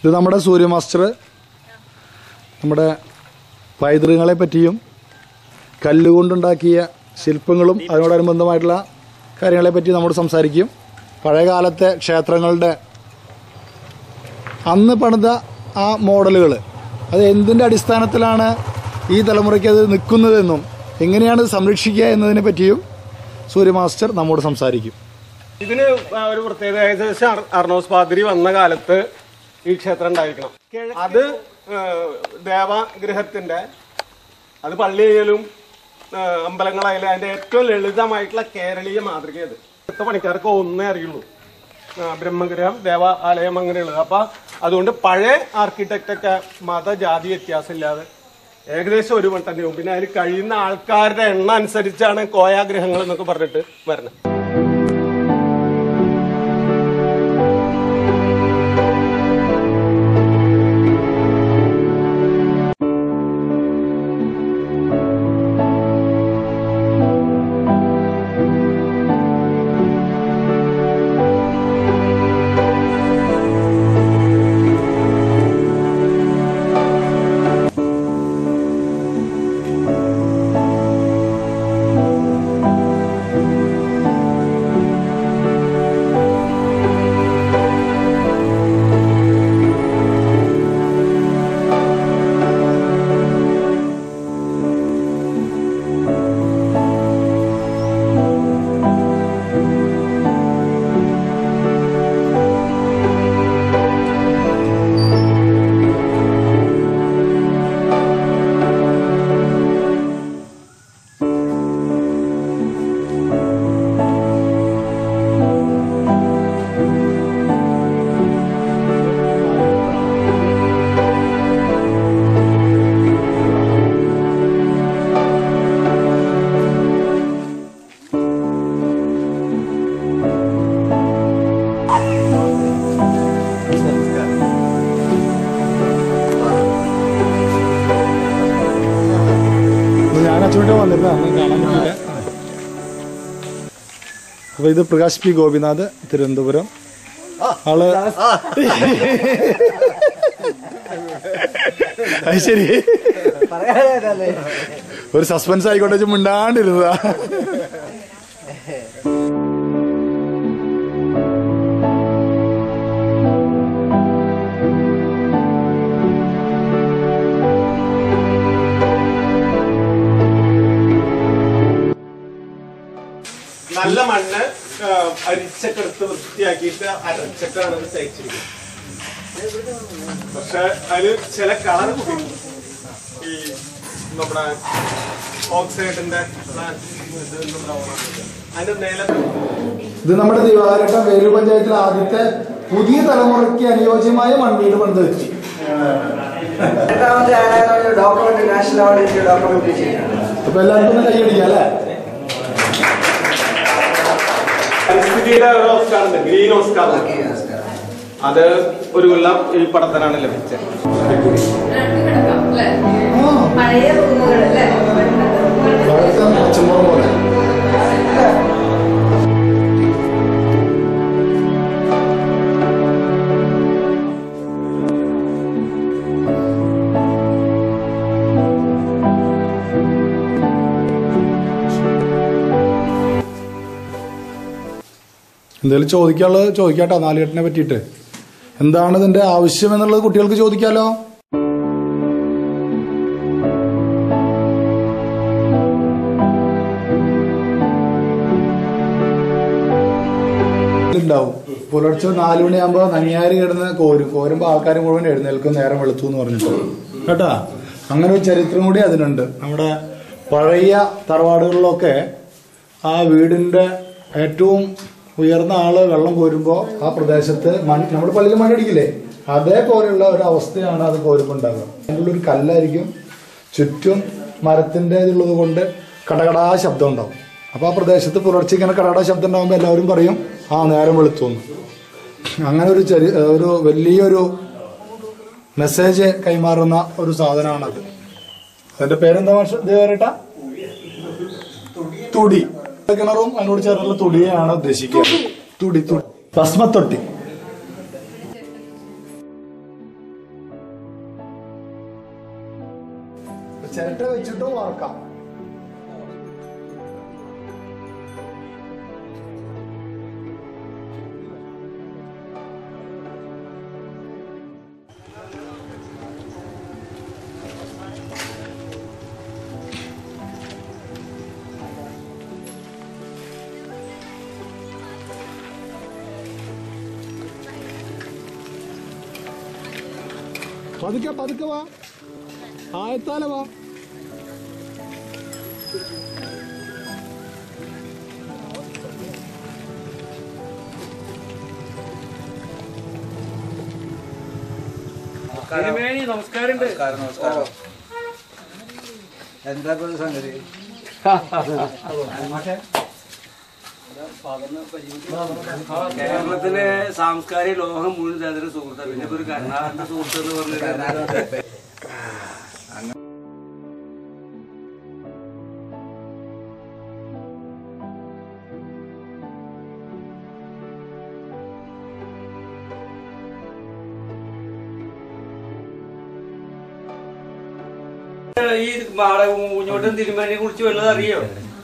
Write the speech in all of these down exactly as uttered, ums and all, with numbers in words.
ഇത് നമ്മുടെ സൂര്യ മാസ്റ്റർ നമ്മുടെ പൈതൃകങ്ങളെ പറ്റിയും കല്ലുകൊണ്ടുണ്ടാക്കിയ ശില്പങ്ങളും അതിനോടനുബന്ധമായിട്ടുള്ള കാര്യങ്ങളെ പറ്റി നമ്മോട് സംസാരിക്കും. പഴയകാലത്തെ ക്ഷേത്രങ്ങളുടെ അന്ന് പണിത ആ മോഡലുകൾ അത് എന്തിൻ്റെ അടിസ്ഥാനത്തിലാണ് ഈ തലമുറയ്ക്ക് അത് നിൽക്കുന്നതെന്നും എങ്ങനെയാണ് സംരക്ഷിക്കുക എന്നതിനെ പറ്റിയും സൂര്യ മാസ്റ്റർ നമ്മോട് സംസാരിക്കും. ഇതിന് ഒരു പ്രത്യേകത ഏകദേശം അർണോസ് പാതിരി വന്ന കാലത്ത് ഈ ക്ഷേത്രം ഉണ്ടായിരിക്കണം. അത് ദേവഗൃഹത്തിന്റെ അത് പള്ളിയിലും അമ്പലങ്ങളായാലും അതിന്റെ ഏറ്റവും ലളിതമായിട്ടുള്ള കേരളീയ മാതൃക. അത് ഇപ്പോഴത്തെ പണിക്കാർക്ക് ഒന്നേ അറിയുള്ളൂ, ബ്രഹ്മഗൃഹം ദേവാലയം അങ്ങനെയുള്ളത്. അപ്പൊ അതുകൊണ്ട് പഴയ ആർക്കിടെക്റ്റൊക്കെ മതജാതി വ്യത്യാസമില്ലാതെ ഏകദേശം ഒരു മട്ടന്നെയും പിന്നെ അതിൽ കഴിയുന്ന ആൾക്കാരുടെ എണ്ണം അനുസരിച്ചാണ് കോയാഗ്രഹങ്ങൾ എന്നൊക്കെ പറഞ്ഞിട്ട് വരുന്നത്. അപ്പൊ ഇത് പ്രകാശ് പി ഗോപിനാഥ്, തിരുവനന്തപുരം. ആള് അത് ശരി, ഒരു സസ്പെൻസ് ആയിക്കോട്ടെ മിണ്ടാണ്ടിരുന്നതാ. നല്ല മണ്ണ് അരിച്ചക്കെടുത്ത് വൃത്തിയാക്കിയിട്ട് അരച്ചക്കാണ് അത് തയ്ച്ചിരിക്കുന്നത്. പക്ഷെ അതില് ചില കളർ ഈ നമ്മുടെ ഓക്സൈഡിന്റെ അതിന്റെ നേല. ഇത് നമ്മുടെ ദിവാകരട്ടൻ വേലൂർ പഞ്ചായത്തിലെ ആദ്യത്തെ പുതിയ തലമുറയ്ക്ക് അനുയോജ്യമായ മണ്ണിൽ പണിത് വെച്ചു. അപ്പൊ എല്ലാവർക്കും കൈയടിക്കാം അല്ലേ? പരിസ്ഥിതിയുടെ ഒരു ഓസ്കാർ ഉണ്ട്, ഗ്രീൻ ഓസ്കാർ. അത് ഒരു കൊല്ലം ഈ പടത്തിനാണ് ലഭിച്ചത്. എന്തെങ്കിലും ചോദിക്കാനുള്ളത് ചോദിക്കാട്ടോ. നാലുകെട്ടിനെ പറ്റിയിട്ട് എന്താണ് ഇതിന്റെ ആവശ്യം എന്നുള്ളത് കുട്ടികൾക്ക് ചോദിക്കാലോ. ഉണ്ടാവും. പുലർച്ചെ നാലു മണിയാകുമ്പോ നങ്ങിയാര് കിടന്ന് കോരും. കോരുമ്പോ ആൾക്കാർ മുഴുവൻ എഴുന്നേൽക്കും, നേരം വെളുത്തു എന്ന് പറഞ്ഞിട്ട് കേട്ടാ. അങ്ങനെ ഒരു ചരിത്രം കൂടി അതിനുണ്ട്. നമ്മുടെ പഴയ തറവാടുകളിലൊക്കെ ആ വീടിന്റെ ഏറ്റവും ഉയർന്ന ആള് വെള്ളം കോരുമ്പോൾ ആ പ്രദേശത്ത് മൺ നമ്മുടെ പള്ളിയിൽ മണ്ണടിക്കില്ലേ, അതേപോലെയുള്ള ഒരു അവസ്ഥയാണ് അത് കോരുമ്പോൾ ഉണ്ടാകുക. അതിൻ്റെ ഒരു കല്ലായിരിക്കും, ചുറ്റും മരത്തിന്റെ ഇതുള്ളത് കൊണ്ട് കടകടാ ശബ്ദം ഉണ്ടാവും. അപ്പൊ ആ പ്രദേശത്ത് പുലർച്ചെ ഇങ്ങനെ കടകടാ ശബ്ദം ഉണ്ടാകുമ്പോൾ എല്ലാവരും പറയും ആ നേരം വെളുത്തുന്നു. അങ്ങനെ ഒരു ചെറിയ ഒരു വലിയൊരു മെസ്സേജ് കൈമാറുന്ന ഒരു സാധനമാണത്. അതിന്റെ പേരെന്താ ദേവരേട്ടാ? തുടി. കിണറും അതിനോട് ചേർന്നുള്ള തുടിയാണ് ഉദ്ദേശിക്കുക. തുടി തുടി ഭസ്മത്തൊട്ടി. വെച്ചിട്ടോ വാർക്കാം. പതുക്കെ പതുക്കെ വാ, ആയത്താലെ വാ. നമസ്കാരം. നമസ്കാരം. എന്താ സംഗതി? കേരളത്തിലെ സാംസ്കാരിക ലോകം മുഴുവൻ അതിന്റെ സുഹൃത്താണ്. പിന്നെ ഒരു കർണാടക സുഹൃത്ത് എന്ന് പറഞ്ഞിട്ട് ഈ ഊഞ്ഞോട്ടും തിരുമലിനെ കുറിച്ച് വല്ലതും അറിയോ?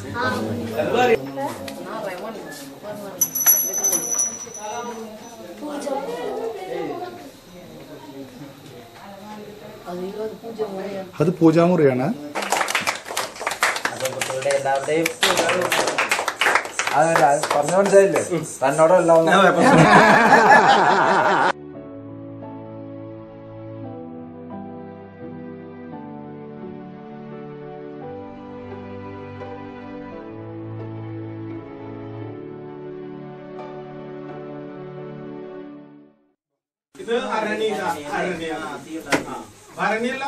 അത് പൂജാമുറിയാണ്. എല്ലാവരുടെയും പറഞ്ഞ മനസ്സിലായില്ലേ? തന്നോടല്ല ഇത് അരണി അരണ്യ ഭരണിയല്ല.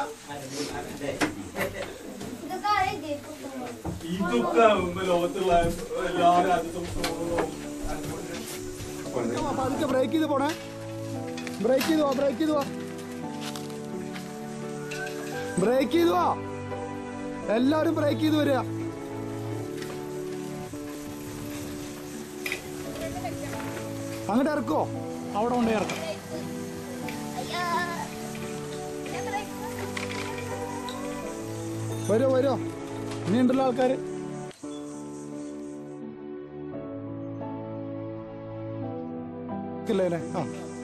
ഇതൊക്കെ ലോകത്തുള്ള എല്ലാ രാജ്യത്തും ബ്രേക്ക് ചെയ്ത് പോണേ. ബ്രേക്ക് ചെയ്ത് വാ, ബ്രേക്ക് ചെയ്ത് വാ, ബ്രേക്ക് ചെയ്ത് വാ. എല്ലാവരും ബ്രേക്ക് ചെയ്ത് വരിക. അങ്ങോട്ട് ഇറക്കോ, അവിടെ കൊണ്ടേ ഇറക്കാം. വരോ വരോ, ഇനിയുണ്ടല്ലോ ആൾക്കാര്. ഇല്ലേ ആ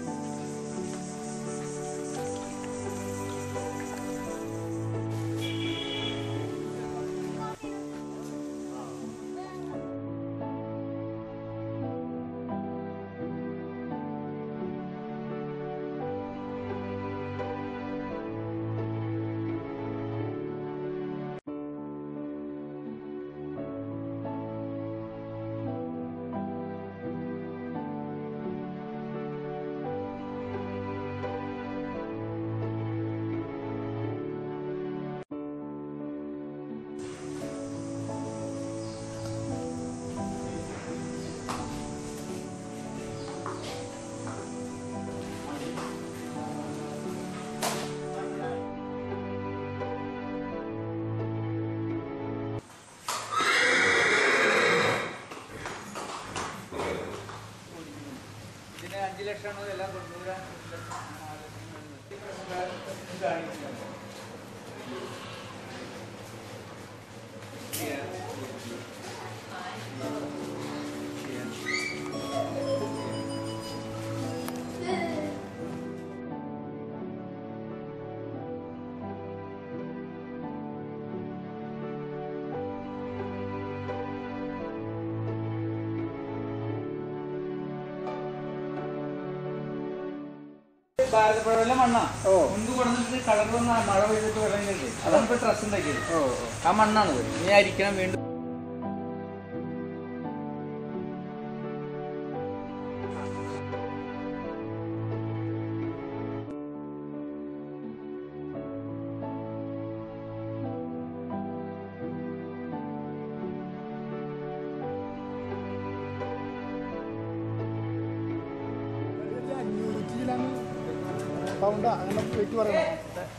അഞ്ചു ലക്ഷമാണോ എല്ലാം തൊണ്ണൂറ് ഭാരതപ്പുഴയിലെ മണ്ണാ മുൻപ് കൊടുത്തിട്ട് കളർ വന്ന മഴ പെയ്തിട്ട് വെള്ളം കയറി അതാണ് ഡ്രസ് ഉണ്ടാക്കിയത്. ആ മണ്ണാണ് ഇനി അരിക്കണം വീണ്ടും. അങ്ങനെ വെയിറ്റ് പറയണം.